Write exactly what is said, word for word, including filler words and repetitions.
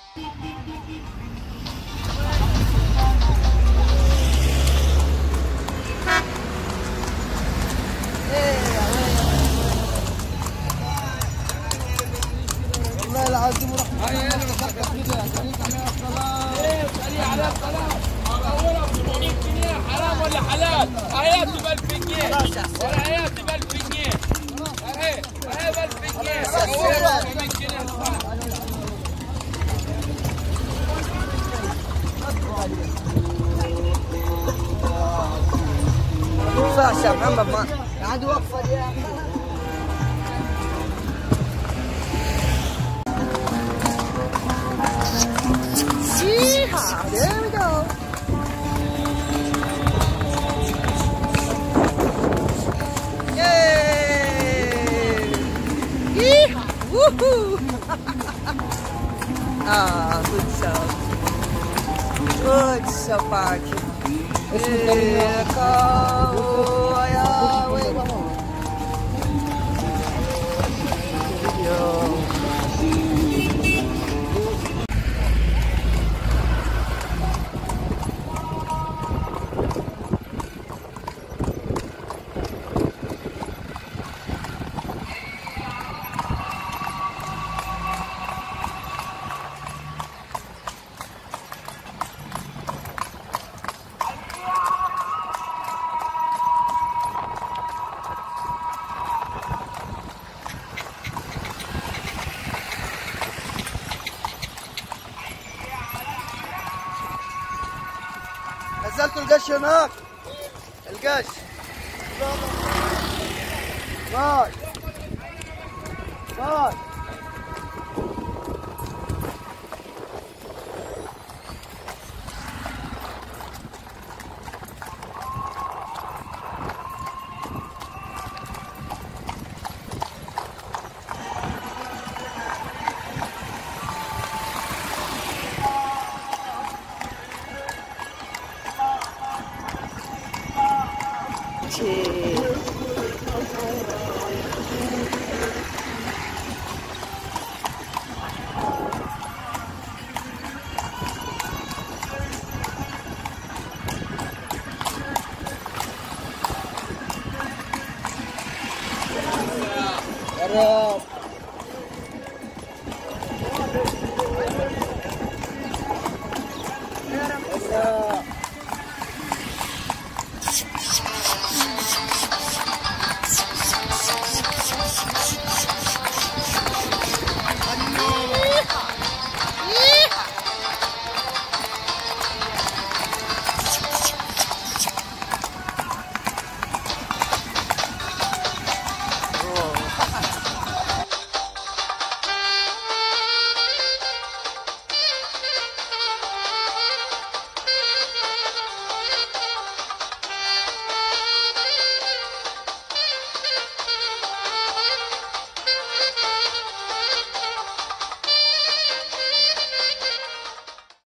والله العظيم ورحمة الله. هاي انا بسقط كده على الصلاة. ثمانين جنيه حرام ولا حلال؟ هي ب ألف جنيه ولا هي ب ألف جنيه؟ اهي اهي ب ألف جنيه. ثمانين جنيه ما ينفعش يا محمد، ما عاد وقفه دي يا اخي. Yeeeehaaaa! There we go. Yay! Yeeeehaaaa! Woohoo! Ah, good show. Good show, Parky. Yeah, go. Yeah, wait. Yo. نزلتوا القش هناك، القش باي باي. Cheers.